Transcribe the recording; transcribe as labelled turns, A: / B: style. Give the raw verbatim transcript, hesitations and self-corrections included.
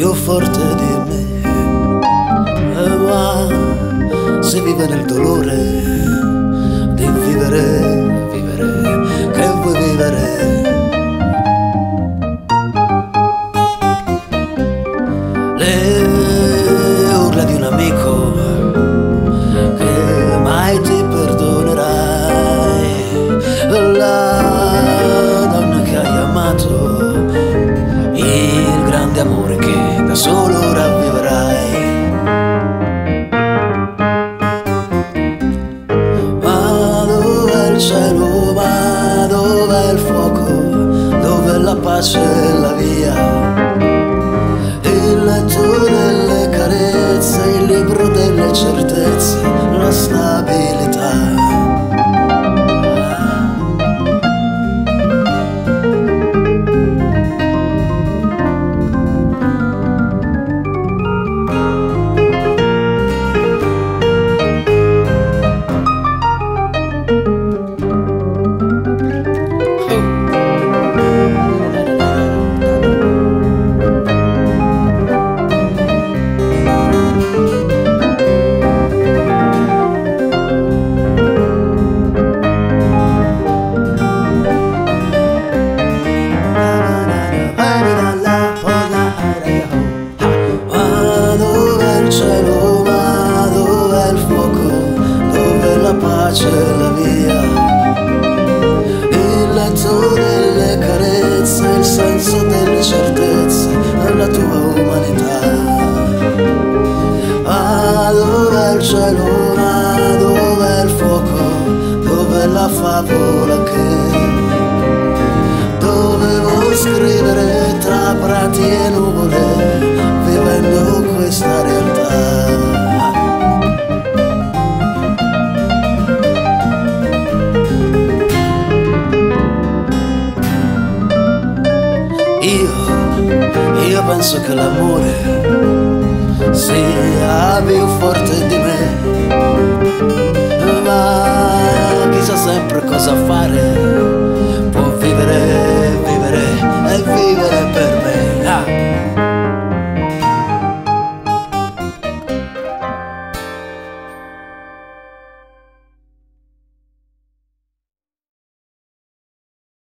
A: più forte di me. Eh, ma se vive nel dolore di vivere, vivere, che vuoi vivere? Le urla di un amico che mai ti perdonerai, la donna che hai amato, il grande amore che da solo ravviverai. Ma dov'è il cielo, ma dov'è il fuoco, dov'è la pace e la via? Il letto delle carezze, il libro delle certezze, la stabilità. La via, il letto delle carezze, il senso delle certezze, la tua umanità. Ma dov'è il cielo, ma dov'è il fuoco, dov'è la favola che dovevo scrivere tra prati e nuvole, vivendo questa realtà. Io, io penso che l'amore sia più forte di me, ma chi sa sempre cosa fare può vivere, vivere e vivere per me.